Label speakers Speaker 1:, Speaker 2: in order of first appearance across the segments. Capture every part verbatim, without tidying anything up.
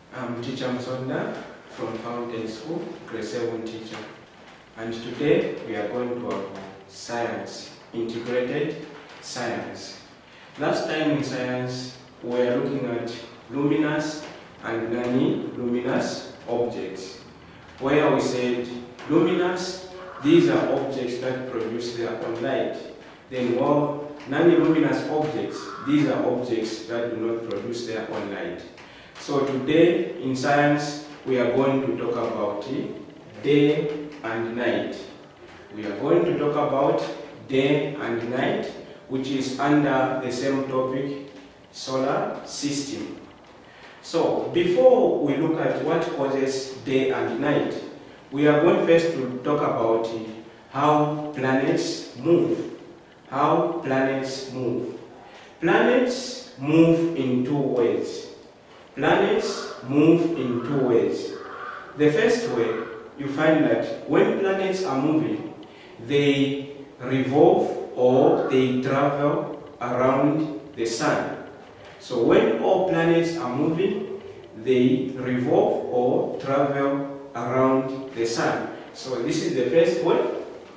Speaker 1: I'm Teacher Msonda from Fountain School, Grade seven teacher. And today we are going to have science, integrated science. Last time in science we were looking at luminous and non-luminous objects, where we said luminous, these are objects that produce their own light. Then while non-luminous objects, these are objects that do not produce their own light. So today in science we are going to talk about day and night. We are going to talk about day and night, which is under the same topic, solar system. So before we look at what causes day and night, we are going first to talk about how planets move. How planets move. Planets move in two ways. Planets move in two ways. The first way, you find that when planets are moving, they revolve or they travel around the sun. So when all planets are moving, they revolve or travel around the sun. So this is the first way.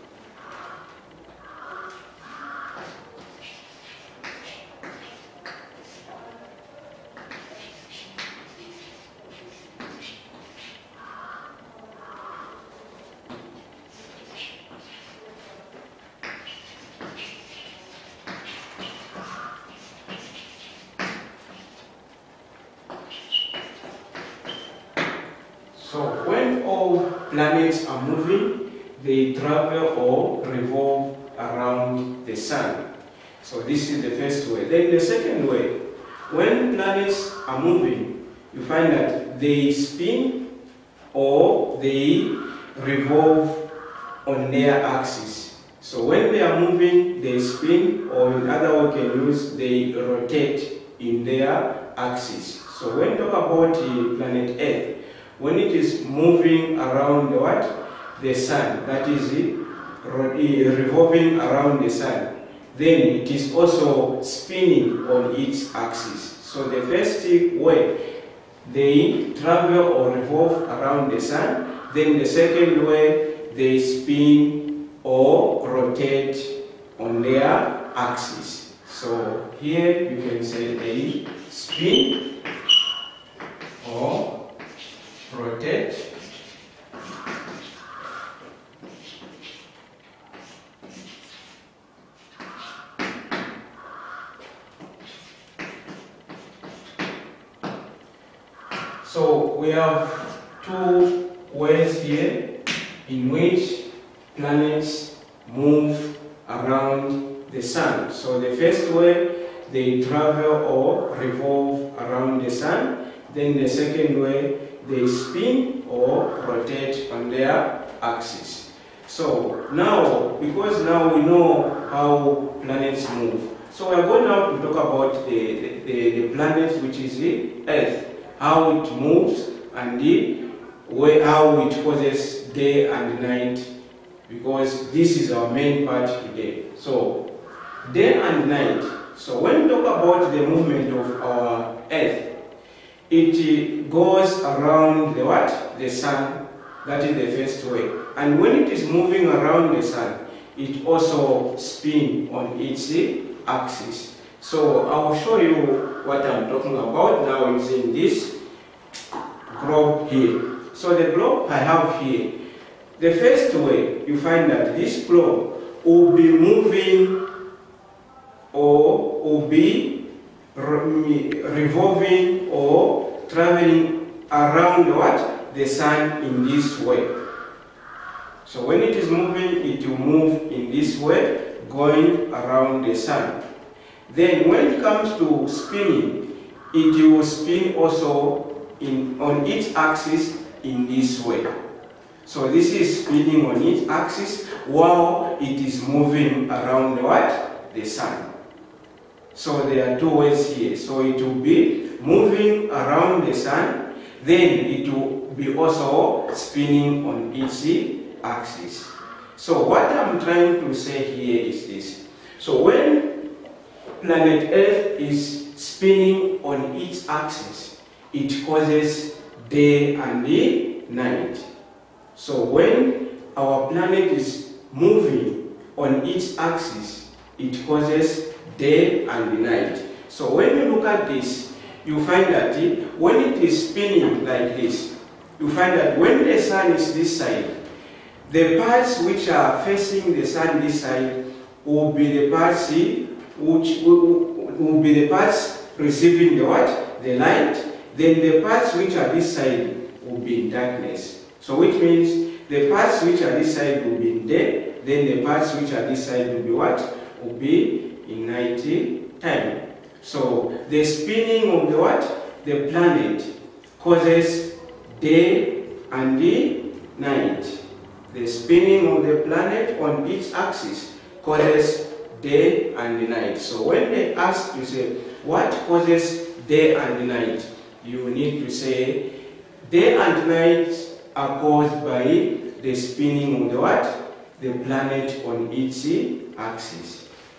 Speaker 1: So when all planets are moving, they travel or revolve around the sun. So this is the first way. Then the second way, when planets are moving, you find that they spin or they revolve on their axis. So when they are moving, they spin, or in other words, we can use they rotate in their axis. So when we talk about the planet Earth, when it is moving around the what? The sun, that is it, revolving around the sun, then it is also spinning on its axis. So the first way, they travel or revolve around the sun. Then the second way, they spin or rotate on their axis. So here you can say they spin or rotate so we have two ways here in which planets move around the sun. So the first way, they travel or revolve around the sun. Then the second way, they spin or rotate on their axis. So now, because now we know how planets move, so we are going now to talk about the, the, the planet, which is the Earth, how it moves and the way how it causes day and night, because this is our main part today. So day and night. So when we talk about the movement of our Earth, it goes around the what? The sun. That is the first way. And when it is moving around the sun, it also spins on its axis. So I will show you what I'm talking about now using this globe here. So the globe I have here, the first way, you find that this globe will be moving or will be revolving or traveling around what? The sun in this way. So when it is moving, it will move in this way, going around the sun. Then when it comes to spinning, it will spin also in, on its axis in this way. So this is spinning on its axis while it is moving around the what? The sun. So there are two ways here. So it will be moving around the sun, then it will be also spinning on its axis. So what I'm trying to say here is this. So when planet Earth is spinning on its axis, it causes day and the night. So when our planet is moving on its axis, it causes day and the night. So when you look at this, you find that when it is spinning like this, you find that when the sun is this side, the parts which are facing the sun this side will be the parts which will, will be the parts receiving the what? The light. Then the parts which are this side will be in darkness. So which means the parts which are this side will be in day, then the parts which are this side will be what? Will be in night time. So the spinning of the what? The planet causes day and the night. The spinning of the planet on its axis causes day and the night. So when they ask you, say, what causes day and the night? You need to say, day and night are caused by the spinning of the what? The planet on its axis.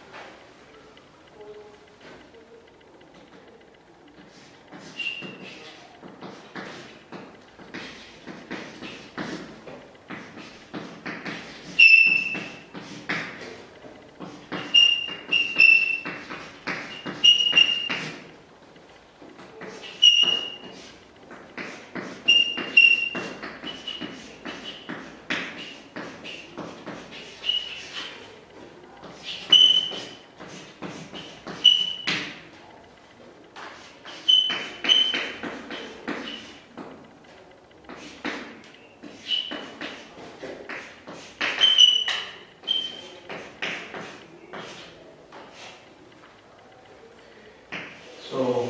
Speaker 1: So,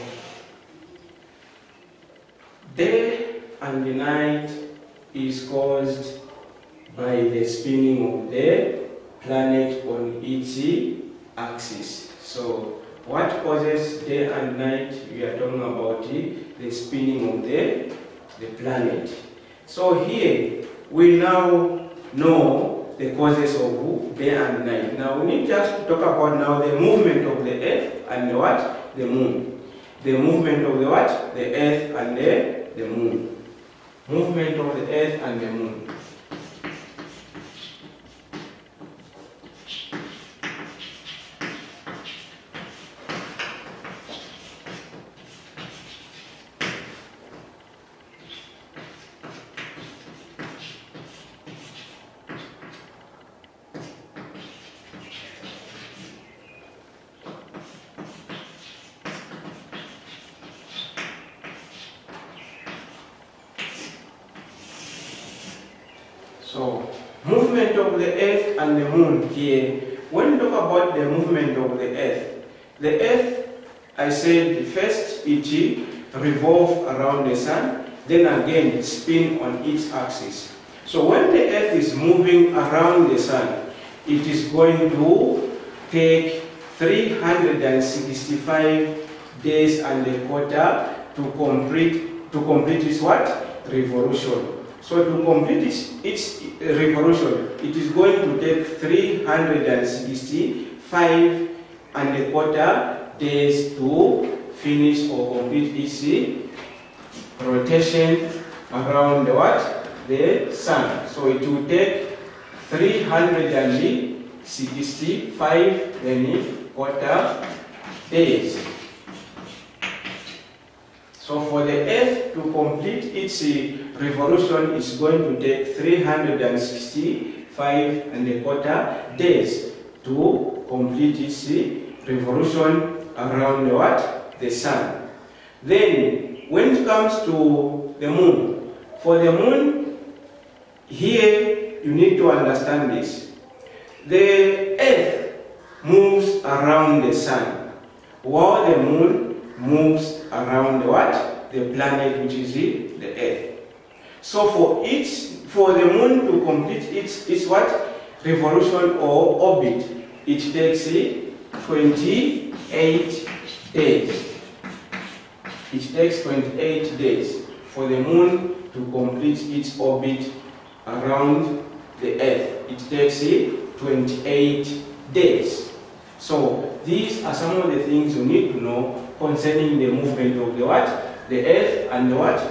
Speaker 1: day and the night is caused by the spinning of the planet on its axis. So, what causes day and night? We are talking about the spinning of the, the planet. So here, we now know the causes of day and night. Now, we need just to talk about now the movement of the earth and the what? The moon. The movement of the what? The earth and the, the moon. Movement of the earth and the moon. So, movement of the earth and the moon here. When we talk about the movement of the earth, the earth, I said first it revolves around the sun, then again spin on its axis. So when the earth is moving around the sun, it is going to take three hundred sixty-five days and a quarter to complete to complete its what? Revolution. So to complete its, its revolution, it is going to take three hundred sixty-five and a quarter days to finish or complete its rotation around the what? The sun. So it will take three hundred sixty-five and a quarter days. So for the earth to complete its revolution is going to take three hundred sixty-five and a quarter days to complete its revolution around the what? The sun. Then when it comes to the moon, for the moon, here you need to understand this. The earth moves around the sun, while the moon moves around the what? The planet, which is the, the earth. So for each, for the moon to complete its, its what? Revolution or orbit, it takes twenty-eight days. It takes twenty-eight days for the moon to complete its orbit around the earth. It takes twenty-eight days. So these are some of the things you need to know concerning the movement of the what? The earth and the what?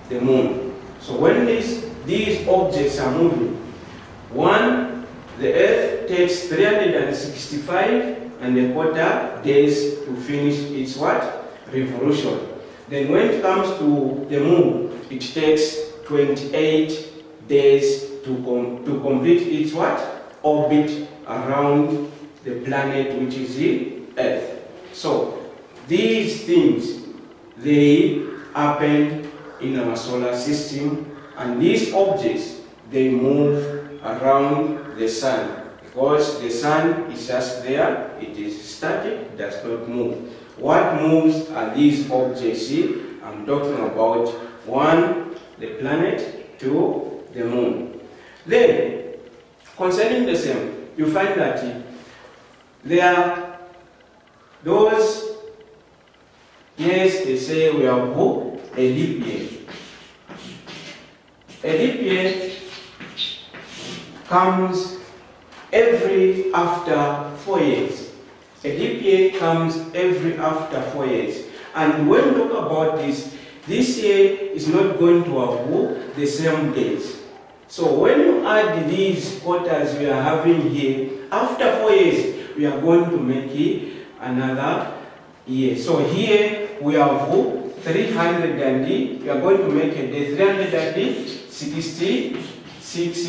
Speaker 1: the moon. So when these, these objects are moving, one, the Earth takes three hundred sixty-five and a quarter days to finish its what? Revolution. Then when it comes to the moon, it takes twenty-eight days to, com to complete its what? Orbit around the planet, which is the Earth. So these things, they happen in our solar system, and these objects, they move around the sun, because the sun is just there, it is static, it does not move. What moves are these objects here. I'm talking about one, the planet, two, the moon. Then, concerning the same, you find that there are those years they say we have a leap year. A leap year comes every after four years. A leap year comes every after four years. And when we talk about this, this year is not going to have the same days. So when you add these quarters we are having here, after four years, we are going to make it another year. So here we have three hundred and we are going to make a day three hundred sixty-six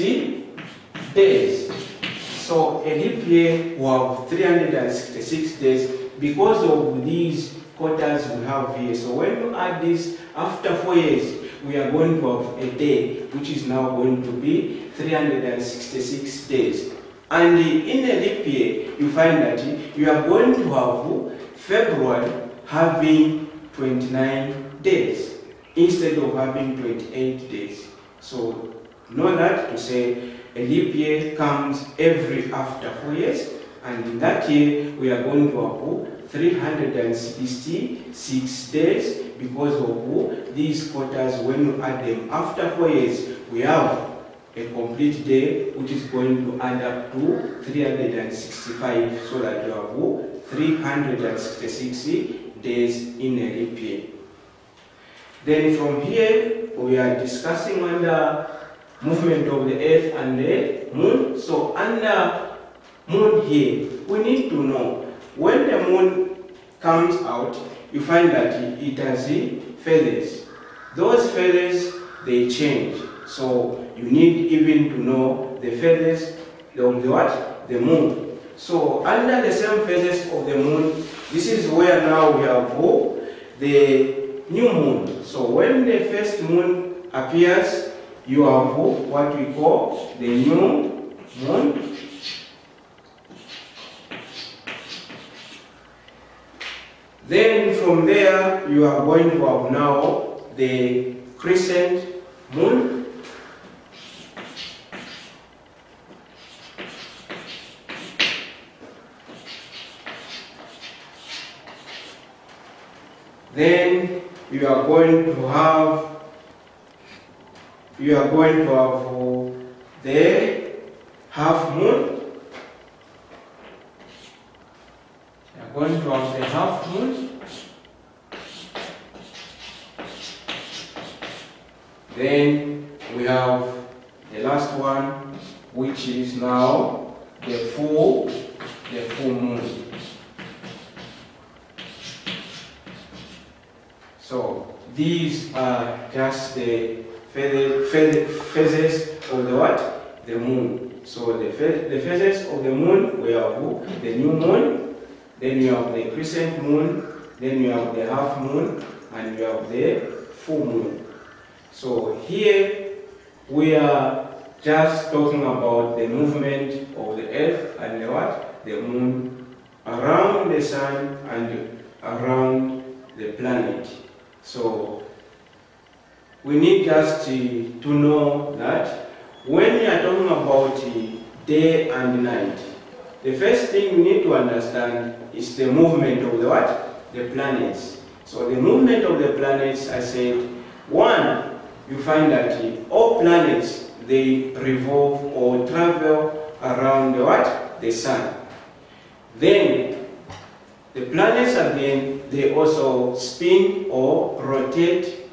Speaker 1: days. So a leap year will have three hundred sixty-six days because of these quarters we have here. So when you add this after four years, we are going to have a day which is now going to be three hundred sixty-six days. And in a leap year, you find that you are going to have February having twenty-nine days instead of having twenty-eight days. So know that to say a leap year comes every after four years, and in that year we are going to have three hundred sixty-six days because of these quarters. When you add them after four years, we have a complete day which is going to add up to three hundred sixty-five, so that you have three hundred sixty-six days in a leap year. Then from here we are discussing under movement of the Earth and the Moon. So under Moon here, we need to know when the Moon comes out, you find that it has feathers. Those feathers, they change. So you need even to know the feathers of the what? The Moon. So under the same phases of the Moon, this is where now we have oh, the new Moon. So when the first Moon appears, you have oh, what we call the new Moon. Then from there, you are going to have now the crescent moon. Then you are going to have you are going to have the half moon. You are going to have the half moon. Then we have the last one, which is now the full the full moon. So these are just the phases of the what? The moon. So the, the phases of the moon, we have the new moon, then you have the crescent moon, then you have the half moon, and you have the full moon. So here we are just talking about the movement of the earth and the what? The moon around the sun and around the planet. So we need just to, to know that when we are talking about day and night, the first thing we need to understand is the movement of the what? The planets. So the movement of the planets, I said, one, you find that all planets, they revolve or travel around the what? The sun. Then the planets again, they also spin or rotate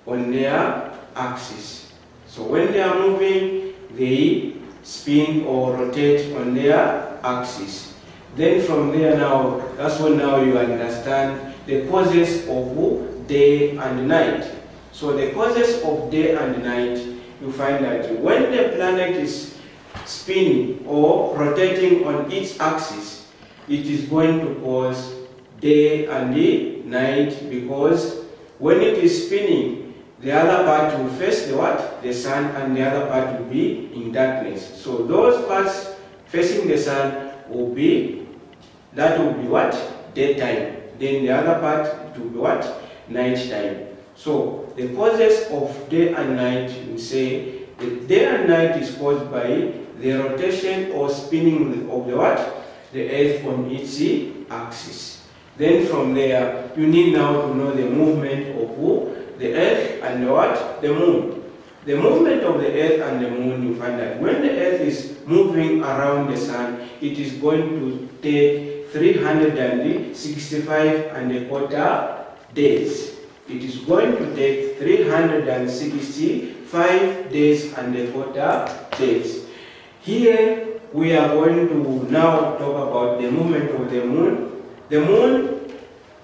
Speaker 1: on their axis. So when they are moving, they spin or rotate on their axis. Then from there now, that's when now you understand the causes of day and night. So the causes of day and night, you find that when the planet is spinning or rotating on its axis, it is going to cause day and night, because when it is spinning, the other part will face the what? The sun, and the other part will be in darkness. So those parts facing the sun will be, that will be what? Daytime. Then the other part will be what? Night time. So the causes of day and night, we say the day and night is caused by the rotation or spinning of the what? The earth on its axis. Then from there, you need now to know the movement of who? The earth and the what? The moon. The movement of the earth and the moon, you find that when the earth is moving around the sun, it is going to take three hundred sixty-five and a quarter days. It is going to take three hundred sixty-five days and a quarter days. Here we are going to now talk about the movement of the moon. The moon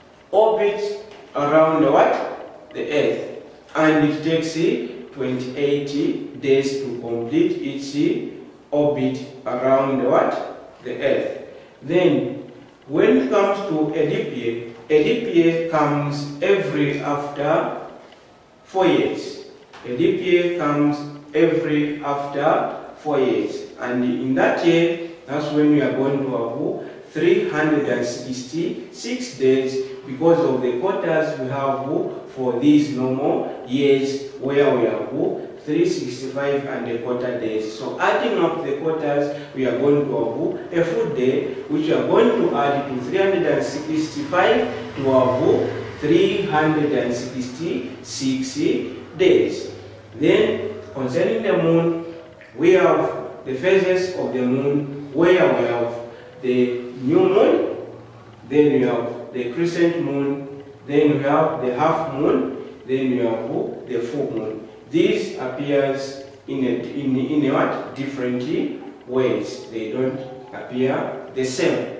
Speaker 1: orbits around the what? The earth, and it takes twenty-eight days to complete its orbit around the what? The earth. Then when it comes to a leap year, a leap year comes every after four years. A leap year comes every after four years. And in that year, that's when we are going to have three hundred sixty-six days, because of the quarters we have for these normal years, where we have three hundred sixty-five and a quarter days. So adding up the quarters, we are going to have a full day, which we are going to add to three hundred sixty-five to have three hundred sixty-six days. Then concerning the moon, we have the phases of the moon, where we have the new moon, then we have the crescent moon, then we have the half moon, then we have the full moon. These appears in a, in, in a what? Different ways. They don't appear the same.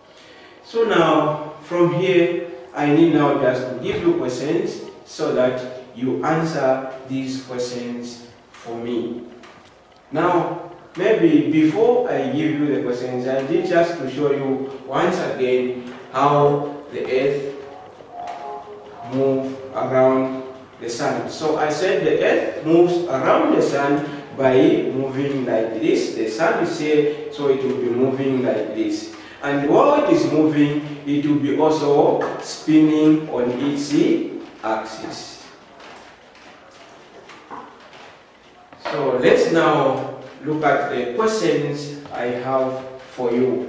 Speaker 1: So now, from here, I need now just to give you questions so that you answer these questions for me. Now, maybe before I give you the questions, I need just to show you once again how the earth moves around the sun. So I said the earth moves around the sun by moving like this. The sun is here, so it will be moving like this. And while it is moving, it will be also spinning on its axis. So let's now look at the questions I have for you.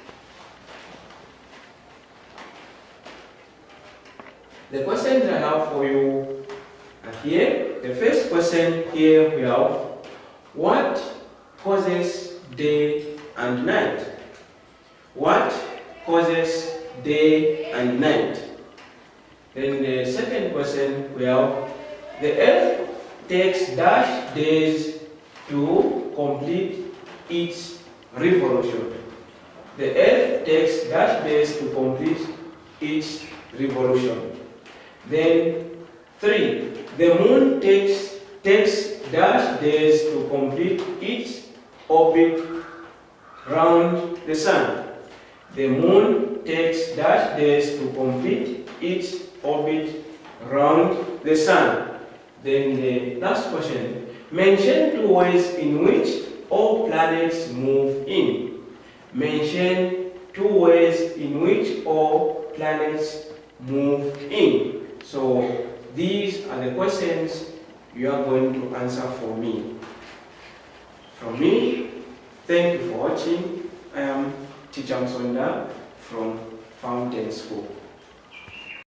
Speaker 1: The questions I have for you are here. The first question here we have, what causes day and night? What causes day and night? Then the second question we have, the earth takes dash days to complete its revolution. The earth takes dash days to complete its revolution. Then three, the moon takes takes dash days to complete its orbit round the sun. The moon takes dash days to complete its orbit round the sun. Then the last question, mention two ways in which all planets move in. Mention two ways in which all planets move in. So these are the questions you are going to answer for me. From me, thank you for watching. I am Teacher Msonda from Fountain School.